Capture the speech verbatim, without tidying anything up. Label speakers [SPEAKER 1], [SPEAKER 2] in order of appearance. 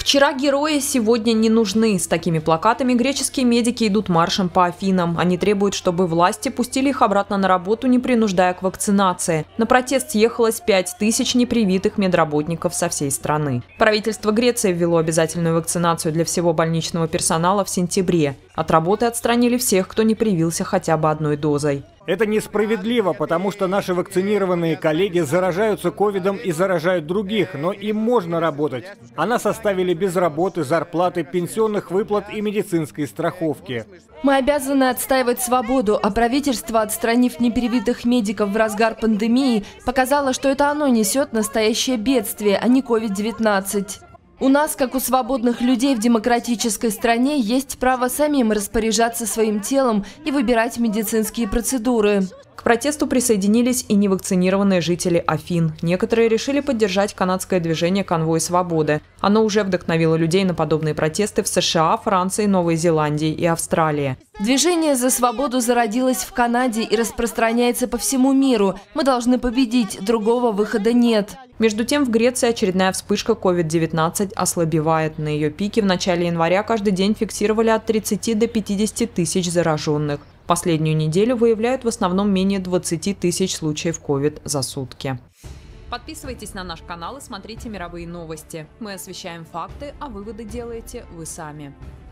[SPEAKER 1] Вчера герои, сегодня не нужны. С такими плакатами греческие медики идут маршем по Афинам. Они требуют, чтобы власти пустили их обратно на работу, не принуждая к вакцинации. На протест съехалось пять тысяч непривитых медработников со всей страны. Правительство Греции ввело обязательную вакцинацию для всего больничного персонала в сентябре. От работы отстранили всех, кто не привился хотя бы одной дозой.
[SPEAKER 2] Это несправедливо, потому что наши вакцинированные коллеги заражаются ковидом и заражают других, но им можно работать. А нас оставили без работы, зарплаты, пенсионных выплат и медицинской страховки.
[SPEAKER 3] Мы обязаны отстаивать свободу, а правительство, отстранив непривитых медиков в разгар пандемии, показало, что это оно несет настоящее бедствие, а не ковид девятнадцать. У нас, как у свободных людей в демократической стране, есть право самим распоряжаться своим телом и выбирать медицинские процедуры.
[SPEAKER 1] К протесту присоединились и невакцинированные жители Афин. Некоторые решили поддержать канадское движение «Конвой свободы». Оно уже вдохновило людей на подобные протесты в США, Франции, Новой Зеландии и Австралии.
[SPEAKER 3] Движение за свободу зародилось в Канаде и распространяется по всему миру. Мы должны победить, другого выхода нет.
[SPEAKER 1] Между тем, в Греции очередная вспышка ковид девятнадцать ослабевает. На ее пике в начале января каждый день фиксировали от тридцати до пятидесяти тысяч зараженных. Последнюю неделю выявляют в основном менее двадцати тысяч случаев ковид за сутки. Подписывайтесь на наш канал и смотрите мировые новости. Мы освещаем факты, а выводы делаете вы сами.